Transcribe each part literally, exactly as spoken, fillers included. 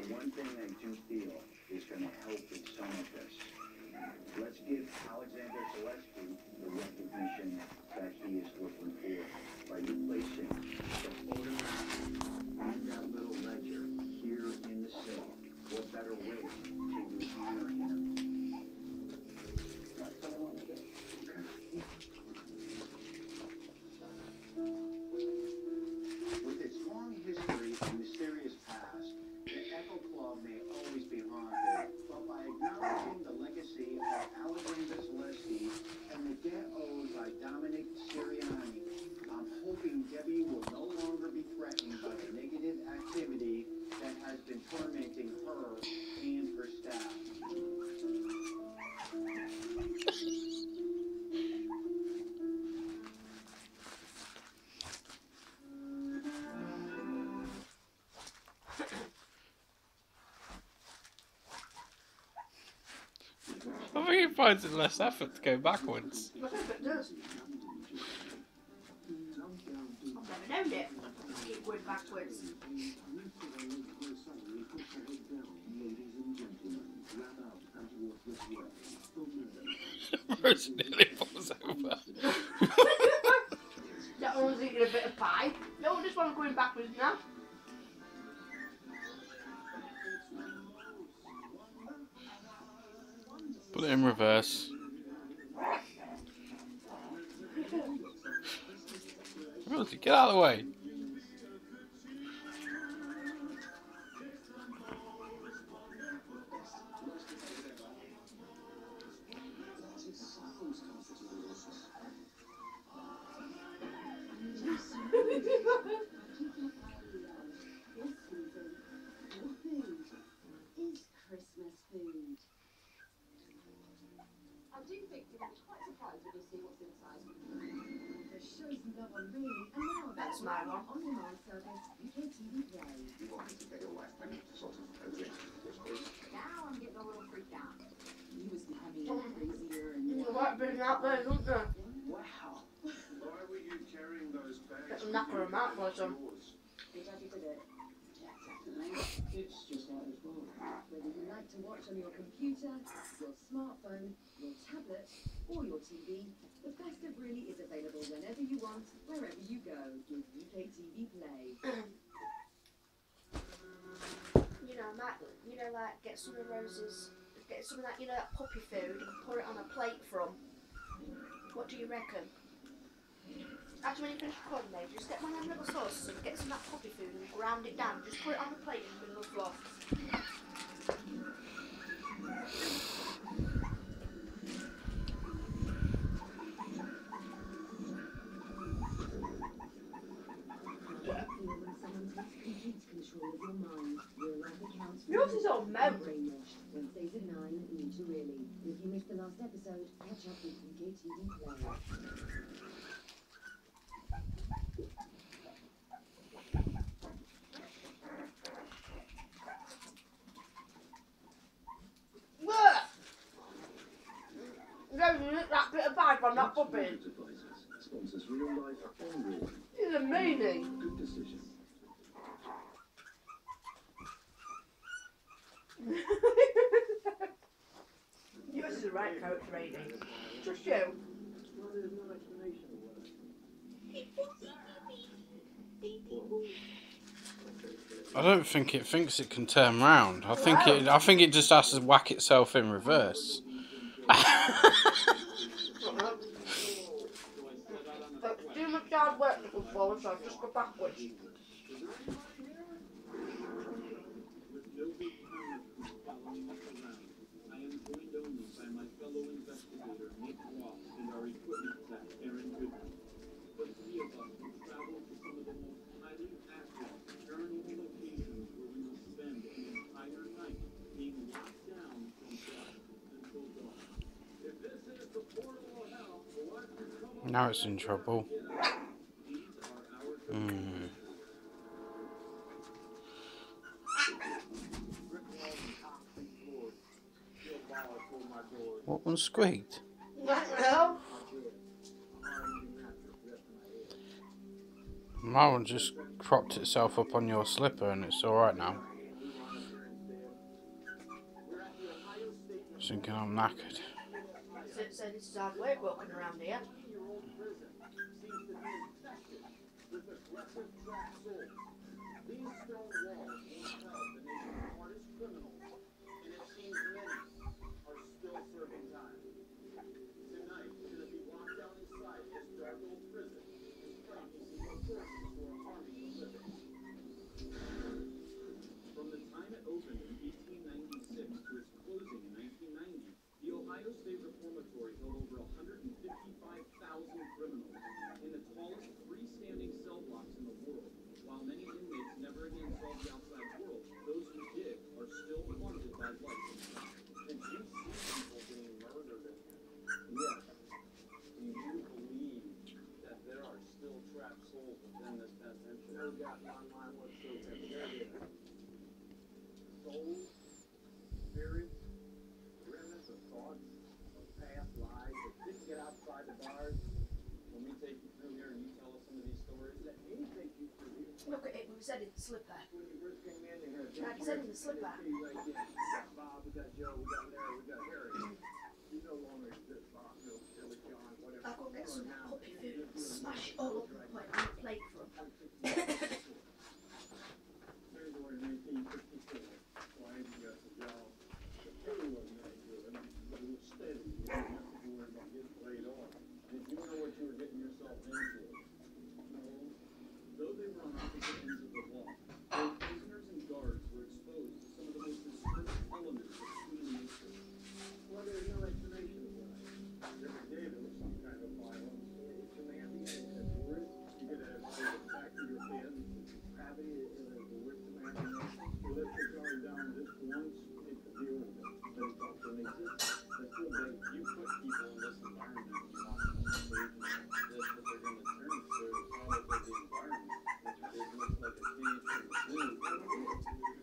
the one thing I do feel is going to help with some of this. Let's give Alexander Zaleski the recognition that he is looking for by replacing the photograph and that little ledger here in the cell. What better way to honor him? That's what I want to get. With its long history and mysterious past, the Echo Club may always be haunted, but by acknowledging the legacy of Alexander Zaleski and the debt owed by Dominic Sirianni, I'm hoping Debbie will no longer be threatened by the negative activity that has been tormenting her and her staff. I think he finds it less effort to go backwards. I hope it does. I've never known it. Keep going backwards. Rose nearly falls over. That one was eating a bit of pie. No, this one's going backwards now. Put it in reverse. Rosie, get out of the way. I do think you'll be quite surprised when you see what's inside. The show's love on really, and now That's my one. on the Mars service, U K T V Play. You want me to get away and sort of arrange this place? Now I'm getting a little freaked out. He was becoming Oh. crazier and There's a white bin out there, isn't there? Wow. Why were you carrying those bags? Get some knacker them out for some. Did you did it? It's just like this world. Whether you like to watch on your computer, your smartphone, your tablet, or your T V, the best of really is available whenever you want, wherever you go, with U K T V Play. You know, Matt, you know, like, get some of Rose's, get some of that, you know, that puppy food and put it on a plate from. What do you reckon? After when you finish recording, Dave, just get one of them little sauces and get some of that puppy food and ground it down. Just put it on the plate in the middle of the floor. Yours is all memory. Wednesdays at nine, Need to Really. If you missed the last episode, catch up with U K T V Play. No, you look that bit of bag on that puppy. Sponsors real life and real. He's a meanie. Good decision. Yours is the right coach, Rainy. Just you. Well, there's no explanation of what. I don't think it thinks it can turn round. I think it. I think it just has to whack itself in reverse. That's too much hard work to go forward, so I'll just go backwards. Now it's in trouble. Mm. What one squeaked? No. My one just propped itself up on your slipper and it's alright now. thinking I'm knackered. So, so this is hard work walking around here. These stone walls once held the nation's hardest criminals, and it seems many are still serving time. Tonight, you're going to be locked down inside this dark old prison and framed to see what forces who are harming the living. From the time it opened in eighteen ninety-six to its closing in nineteen ninety, the Ohio State Reformatory held over one hundred fifty-five thousand criminals in the tallest freestanding cell blocks in the world. While many inmates never again saw the outside world, those who did are still haunted by life inside. And you see people being murdered in here. Yes. Do you believe that there are still trapped souls within this penitentiary? No doubt in my mind whatsoever. There is. Souls, spirits, remnants of thoughts, of past lives that didn't get outside the bars. When we take you through here and you tell us some of these stories, let me take you through here. Look at it, we said in the slipper. When you first came in, they had a Like I said in the slipper. Right there. We got Bob, we got Joe, we got Larry, we got Harry. You no longer exist, Bob, Bill, Billy, John, whatever. I'll go get some You are now puppy food and individual smash it all up and put it on a plate for them. February nineteen fifty-four, Why you got the job? The pay wasn't that good, but it was steady. You didn't have to worry about getting laid off. Did you know what you were getting yourself into? No. Though they were on opposite ends of the law, both prisoners and guards were exposed to some of the most disturbing elements of human nature. Well, there's no explanation of that. Every day there was some kind of violence. It's demanding and it's worse. You get a back to your head. Gravity is the worst imagination. So let's get going down this once. It's a deal with it. But it's also an existence. That's good. Like, you put people in this environment and you want them to believe this, but they're going to turn to the product of the environment. It looks like a cage from the zoo. This place right here is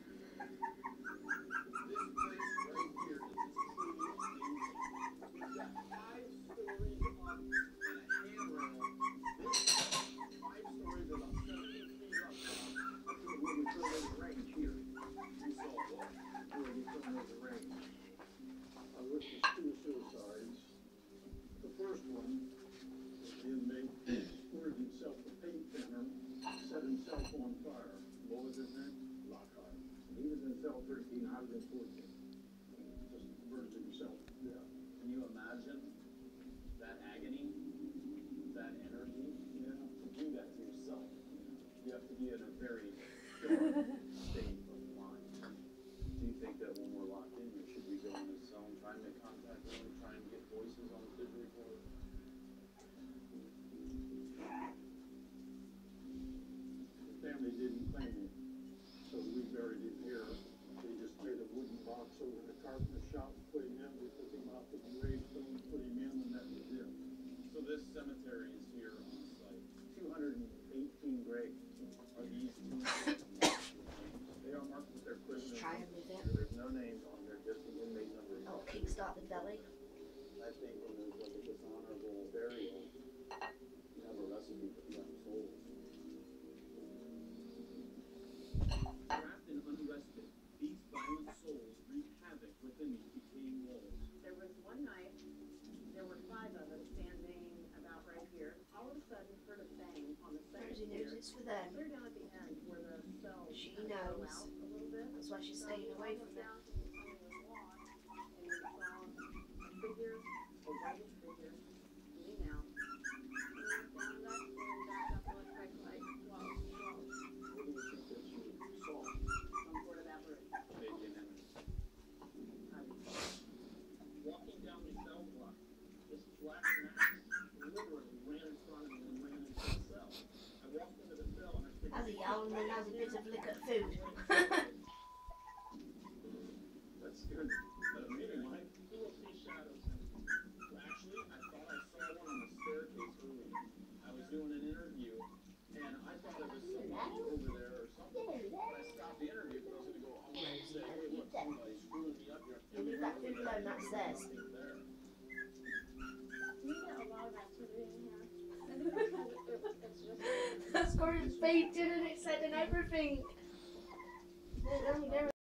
extremely dangerous. We've got five stories up and a handrail. This five stories about seventeen feet up. That's where we throw those range here. You saw what? Where we throw those range. I witnessed two suicides. The first one, the inmate poured himself a paint thinner, set himself on fire. What was his name? Lockhart. He was in cell thirteen, I was in fourteen. Just burned himself. Yeah. Can you imagine that agony, that energy? Yeah. To do that to yourself, you have to be in a very dark state of mind. Do you think that when we're locked in here, should we go in this zone, try and make contact with them, try and get voices on the digital recorder? The family didn't claim it, so we buried him here. They just made a wooden box over in the carpenter shop, put him in, we took him out to the gravestone, put him in, and that was it. So this cemetery is here on site. two hundred eighteen graves. Are these two? They are marked with their criminal. Try and move it. There's no names on there, just the inmate number. Oh, kickstart the belly. I think when there's like a dishonorable burial, you have a recipe for young souls. Trapped and unrested, these violent souls wreak havoc within these decaying walls. There was one night, there were five of us standing about right here. All of a sudden, heard a bang on the second Rosie tier. knows it's for them. Clear down at the end where the cells She kind of go knows. out a little bit. That's why she's staying So away we from looked them. down to the end of the wall, and we saw a figure, a whitish figure, lean out. We went down that stair and back up and went like, like, whoa, whoa, What do you think that you saw? some sort of apparition. Maybe an image. Walking down the cell block, this black mass literally ran in front of me and ran into the cell. I walked into the cell and I figured, Has a yowl and then has a bit of lick at food. that's good. But maybe Mike, you will see shadows. Actually, I thought I saw one on the staircase earlier. I was doing an interview and I thought it was somebody over there or something. But I stopped the interview because I was going to go, I want to say, hey, look, somebody's screwing me up here. You leave that food alone, that's theirs. There. We get a lot of activity in here. It's just. That's Corin's painted and it said and everything. There, there, there.